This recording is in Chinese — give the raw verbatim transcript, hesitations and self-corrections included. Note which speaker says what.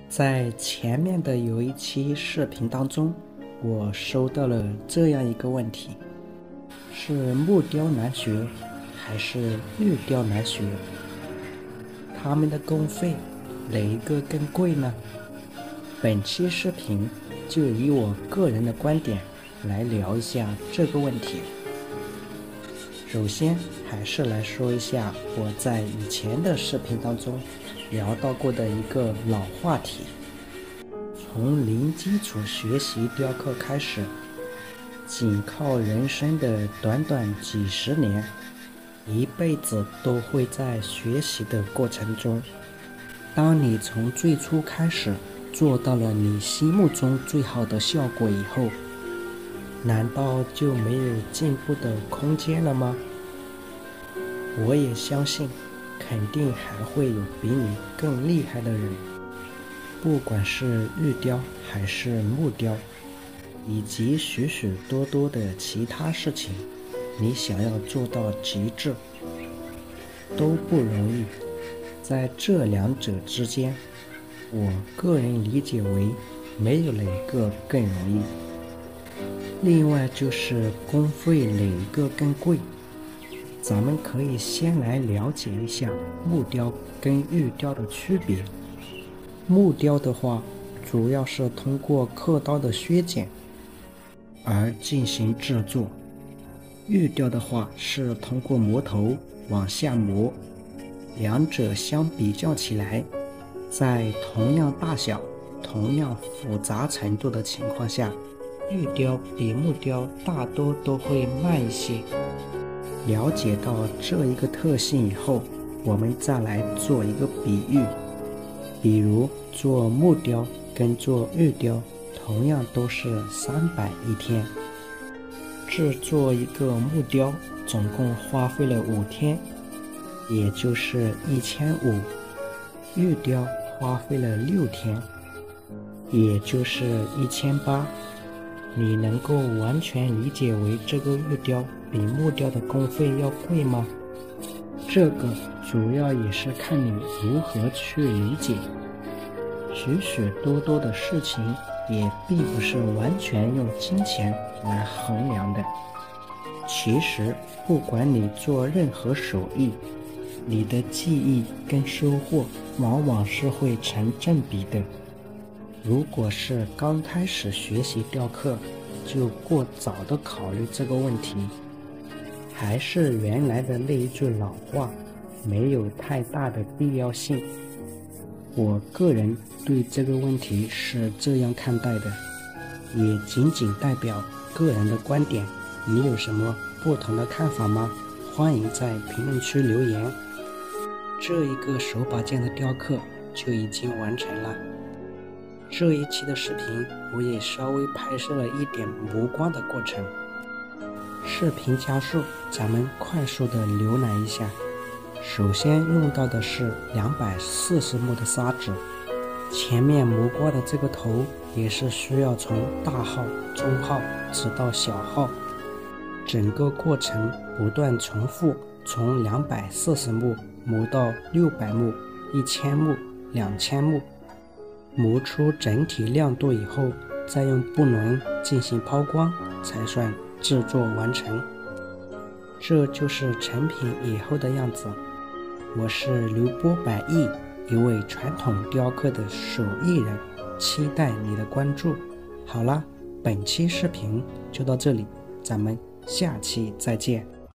Speaker 1: 在前面的有一期视频当中，我收到了这样一个问题：是木雕难学还是玉雕难学？他们的工费哪一个更贵呢？本期视频就以我个人的观点来聊一下这个问题。首先还是来说一下我在以前的视频当中聊到过的一个老话题：从零基础学习雕刻开始，仅靠人生的短短几十年，一辈子都会在学习的过程中。当你从最初开始做到了你心目中最好的效果以后，难道就没有进步的空间了吗？我也相信，肯定还会有比你更厉害的人。不管是玉雕还是木雕，以及许许多多的其他事情，你想要做到极致，都不容易。在这两者之间，我个人理解为没有哪个更容易。另外就是工费哪一个更贵？咱们可以先来了解一下木雕跟玉雕的区别。木雕的话，主要是通过刻刀的削减而进行制作；玉雕的话是通过磨头往下磨。两者相比较起来，在同样大小、同样复杂程度的情况下，玉雕比木雕大多都会慢一些。了解到这一个特性以后，我们再来做一个比喻。比如做木雕跟做玉雕同样都是三百一天，制作一个木雕总共花费了五天，也就是一千五。玉雕花费了六天，也就是一千八。你能够完全理解为这个玉雕比木雕的工费要贵吗？这个主要也是看你如何去理解。许许多多的事情也并不是完全用金钱来衡量的。其实不管你做任何手艺，你的技艺跟收获往往是会成正比的。如果是刚开始学习雕刻，就过早的考虑这个问题，还是原来的那一句老话，没有太大的必要性。我个人对这个问题是这样看待的，也仅仅代表个人的观点。你有什么不同的看法吗？欢迎在评论区留言。这一个手把件的雕刻就已经完成了。这一期的视频我也稍微拍摄了一点磨光的过程。视频加速，咱们快速的浏览一下。首先用到的是两百四十目的砂纸，前面磨光的这个头也是需要从大号、中号直到小号，整个过程不断重复，从两百四十目磨到六百目、一千目、两千目。磨出整体亮度以后，再用布轮进行抛光，才算制作完成。这就是成品以后的样子。我是刘波百亿，一位传统雕刻的手艺人，期待你的关注。好啦，本期视频就到这里，咱们下期再见。